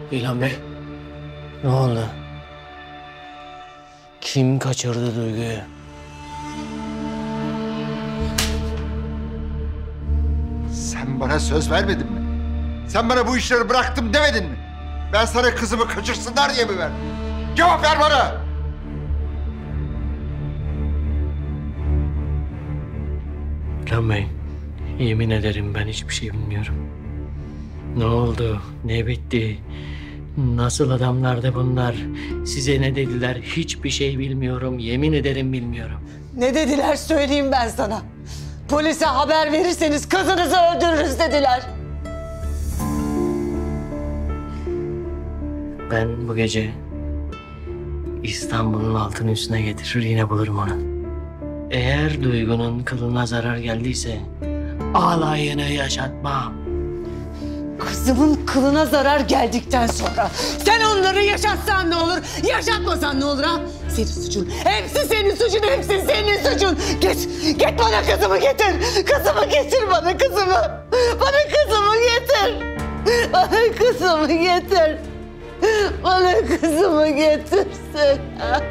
İlhan Bey, ne oldu? Kim kaçırdı Duygu'yu? Sen bana söz vermedin mi? Sen bana bu işleri bıraktım demedin mi? Ben sana kızımı kaçırsınlar diye mi verdim? Cevap ver bana! İlhan Bey, yemin ederim ben hiçbir şey bilmiyorum. Ne oldu? Ne bitti? Nasıl adamlardı bunlar? Size ne dediler? Hiçbir şey bilmiyorum. Yemin ederim bilmiyorum. Ne dediler söyleyeyim ben sana. Polise haber verirseniz kızınızı öldürürüz dediler. Ben bu gece İstanbul'un altını üstüne getirir yine bulurum onu. Eğer Duygu'nun kılına zarar geldiyse alayını yaşatmam. Kızımın kılına zarar geldikten sonra sen onları yaşatsan ne olur, yaşatmasan ne olur ha? Senin suçun, hepsi senin suçun, hepsi senin suçun. Git bana kızımı getir. Kızımı getir bana kızımı. Bana kızımı getir. Bana kızımı getir. Bana kızımı getirsin.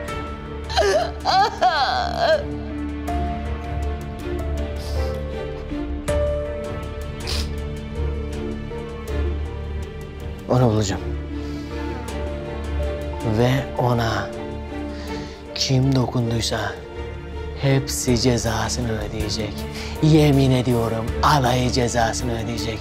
Onu bulacağım. Ve ona kim dokunduysa hepsi cezasını ödeyecek. Yemin ediyorum alayı cezasını ödeyecek.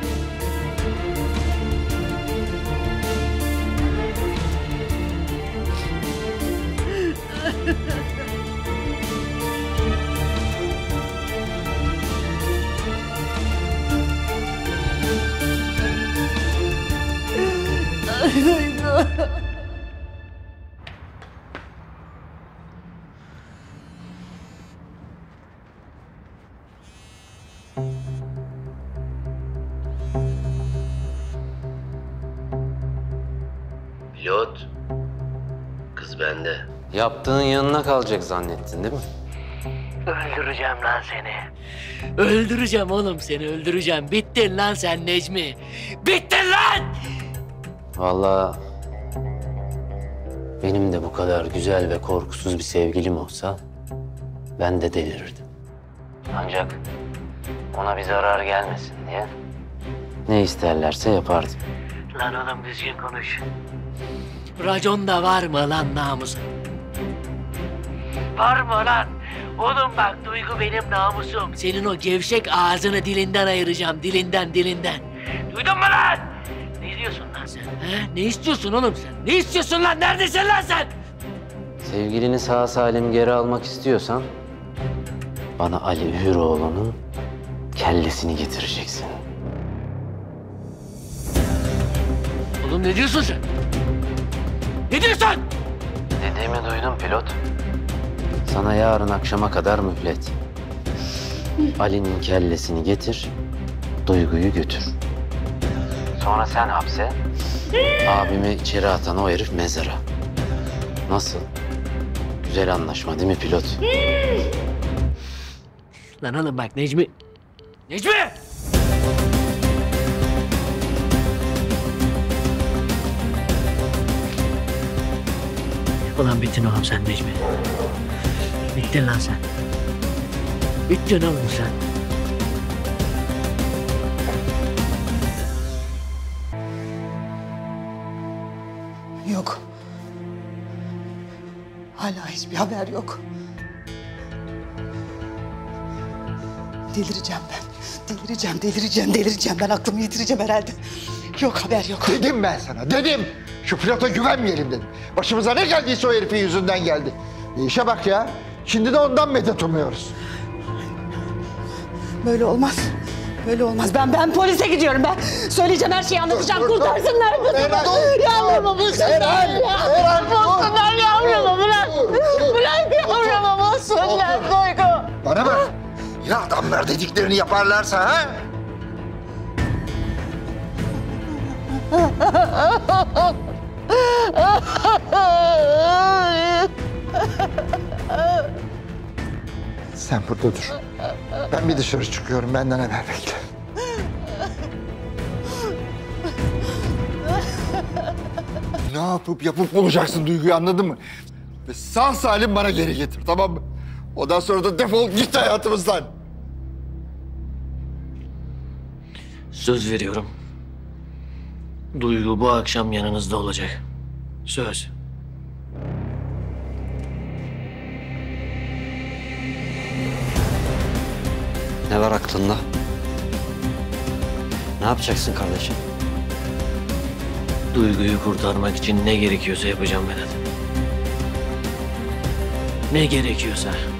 Pilot, kız bende. Yaptığın yanına kalacak zannettin değil mi? Öldüreceğim lan seni. Öldüreceğim oğlum seni, öldüreceğim. Bittin lan sen Necmi. Bittin lan! Vallahi benim de bu kadar güzel ve korkusuz bir sevgilim olsa ben de delirirdim. Ancak ona bir zarar gelmesin diye ne isterlerse yapardım. Lan oğlum düzgün konuş. Raconda var mı lan namusun? Var mı lan? Oğlum bak Duygu benim namusum. Senin o gevşek ağzını dilinden ayıracağım. Dilinden. Duydun mu lan? Ne diyorsun lan sen? He? Ne istiyorsun oğlum sen? Ne istiyorsun lan? Neredesin lan sen? Sevgilini sağ salim geri almak istiyorsan bana Ali Hüroğlu'nun kellesini getireceksin. Oğlum ne diyorsun sen? Ne diyorsun? Dediğimi duydun pilot. Sana yarın akşama kadar mühlet. Ali'nin kellesini getir, Duygu'yu götür. Sonra sen hapse, abimi içeri atan o herif mezara. Nasıl? Güzel anlaşma değil mi pilot? Lan oğlum bak Necmi. Necmi! Ulan bittin oğlum sen Necmi. Bittin lan sen. Bittin oğlum sen. Yok. Hala hiçbir haber yok. Delireceğim ben. Delireceğim. Ben aklımı yitireceğim herhalde. Yok haber yok. Dedim ben sana, dedim. Şu pilota güvenmeyelim dedim. Başımıza ne geldiyse o herifin yüzünden geldi. İşe bak ya. Şimdi de ondan medet umuyoruz. Böyle olmaz. Ben polise gidiyorum ben. Söyleyeceğim her şeyi anlatacağım. Dur. Kurtarsınlar kızımı. Yavrumu bulsunlar. Eren, bulsunlar yavrumu. Bırak yavrumu bulsunlar Duygu. Bana bak. Ya adamlar dediklerini yaparlarsa ha? Sen burada dur. Ben bir dışarı çıkıyorum. Benden haber bekle. yapıp bulacaksın Duygu'yu, anladın mı? Ve sağ salim bana geri getir, tamam mı? Ondan sonra da defol git hayatımızdan. Söz veriyorum. Duygu bu akşam yanınızda olacak. Söz. Ne var aklında? Ne yapacaksın kardeşim? Duyguyu kurtarmak için ne gerekiyorsa yapacağım Vedat. Ne gerekiyorsa.